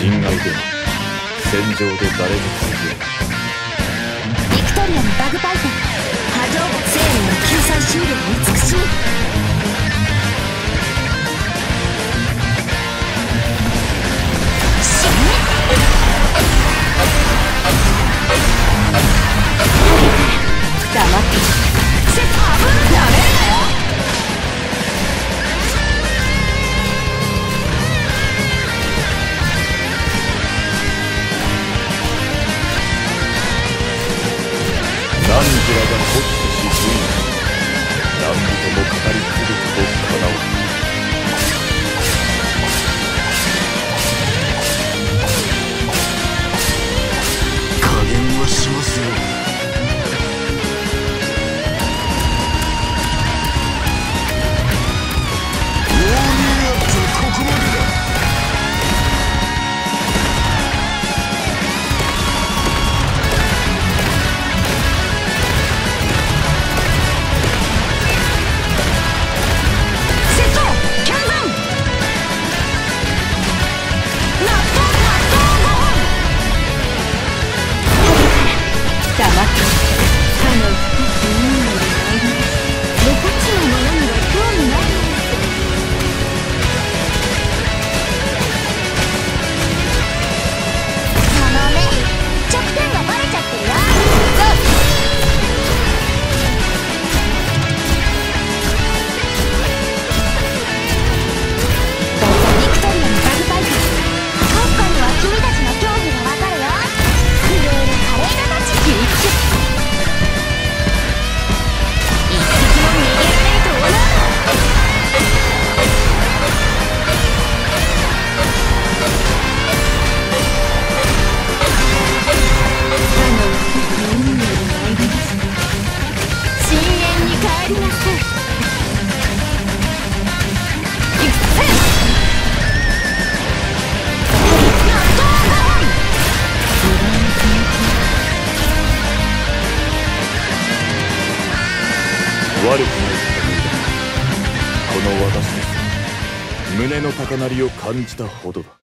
侵害でも戦場で誰も助ける。 ビクトリアのバグパイプ波状生命の救済終了が美しい。黙ってセット危ないやめろよ。 汝らが欲してし順何人も語り継ぐことかなわ。 加減はしますよ。 悪くない戦いだ。この私です。胸の高鳴りを感じたほどだ。